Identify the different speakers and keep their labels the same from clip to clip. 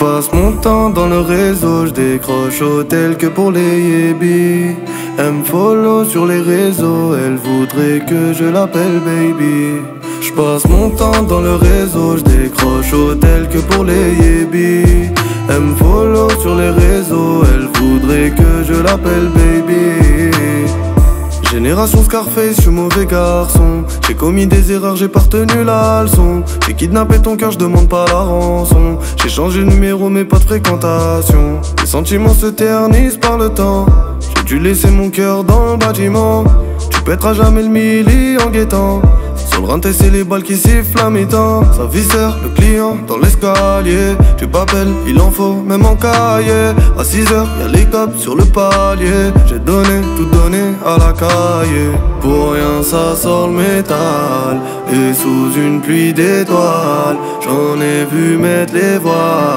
Speaker 1: J'passe mon temps dans le réseau, j'décroche hôtel que pour les yébis. Elle me follow sur les réseaux, elle voudrait que je l'appelle baby. J'passe mon temps dans le réseau, j'décroche hôtel que pour les yébis. Elle me follow sur les réseaux, elle voudrait que je l'appelle baby. Génération Scarface, j'suis mauvais garçon. J'ai commis des erreurs, j'ai pas retenu la leçon. J'ai kidnappé ton cœur, j'demande pas la rançon. J'ai changé de numéro mais pas de fréquentation. Les sentiments se ternissent par le temps. J'ai dû laisser mon cœur dans le bâtiment. Tu pèteras jamais le milli en guettant. Sur le rinté c'est les balles qui sifflent à mi-temps. Sa viscère, le client dans l'escalier. Tu m'appelles, il en faut même en cahier. À 6h, y'a les cops sur le palier. J'ai donné, tout donné à la cahier. Pour rien ça sort le métal. Et sous une pluie d'étoiles, j'en ai vu mettre les voiles.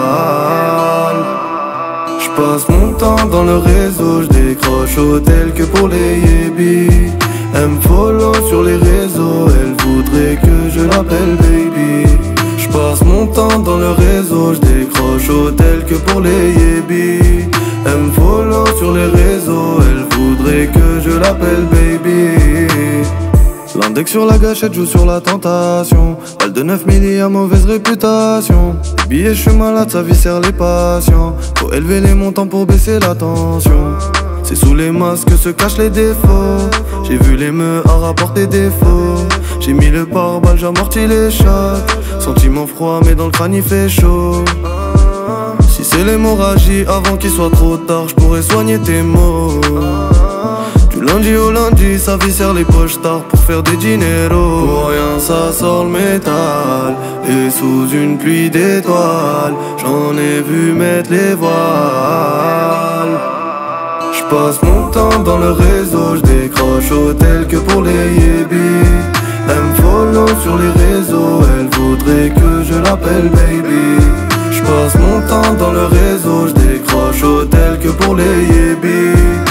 Speaker 1: J'passe mon temps dans le réseau, j'décroche hôtel que pour les yébis. Elle me follow sur les réseaux, elle voudrait que je l'appelle baby. J'passe mon temps dans le réseau, j'décroche hôtel que pour les yébis. Elle me follow sur les réseaux, elle voudrait que je l'appelle baby. L'index sur la gâchette joue sur la tentation. Balle de 9 milli à mauvaise réputation. Les billets je suis malade, ça viscère les patients. Faut élever les montants pour baisser la tension. C'est sous les masques que se cachent les défauts. J'ai vu les meurs rapporter des défauts. J'ai mis le pare-balles, j'amortis les chocs. Sentiment froid mais dans le crâne il fait chaud. Si c'est l'hémorragie avant qu'il soit trop tard, je pourrais soigner tes maux. Du lundi au lundi, ça viscère les poches tard pour faire des dineros. Pour rien ça sort le métal. Et sous une pluie d'étoiles, j'en ai vu mettre les voiles. J'passe mon temps dans le réseau, j'décroche hôtel que pour les yébis. Elle me follow sur les réseaux, elle voudrait que je l'appelle baby. J'passe mon temps dans le réseau, j'décroche hôtel que pour les yébis.